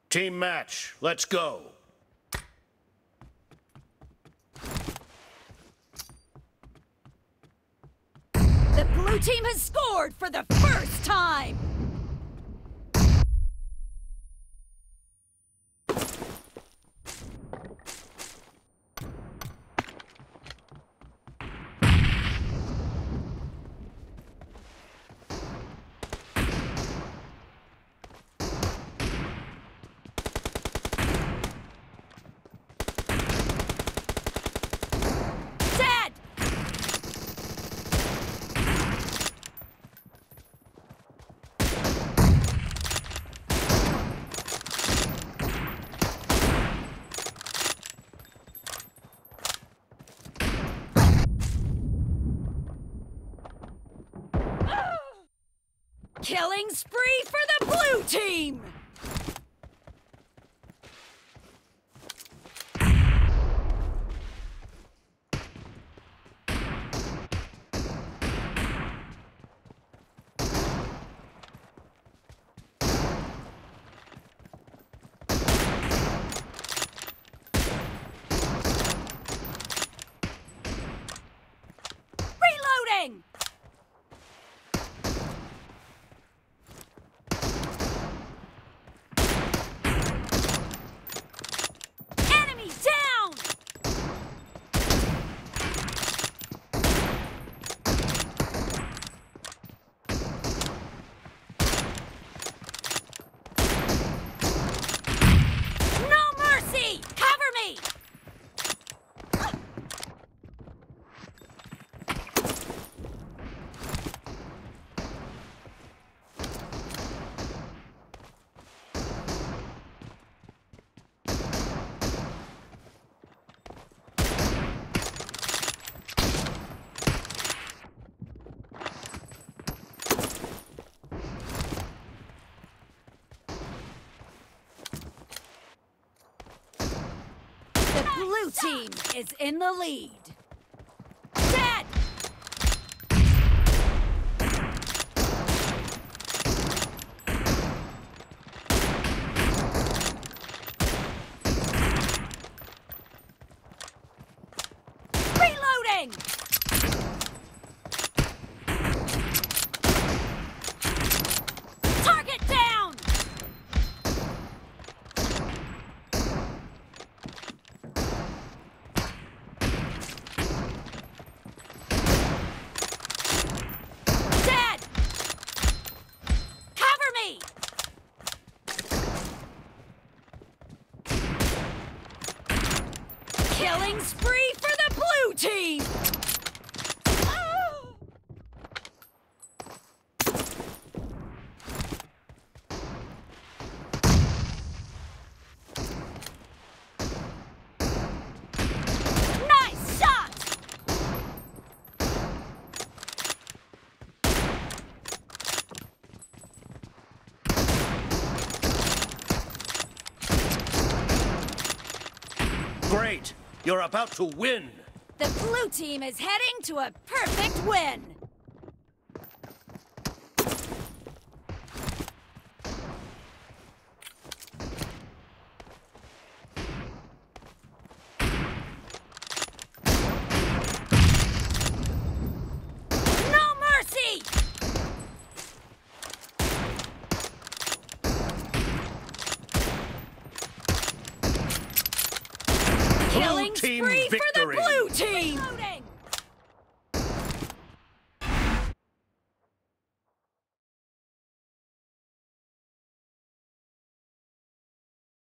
Team match, let's go. The blue team has scored for the first time! Killing spree for the blue team! Reloading! Blue team is in the lead. Dead! Reloading! Target down! Killing spree for the blue team! Nice shot! Great! You're about to win! The blue team is heading to a perfect win! No mercy! Killing spree for the blue team!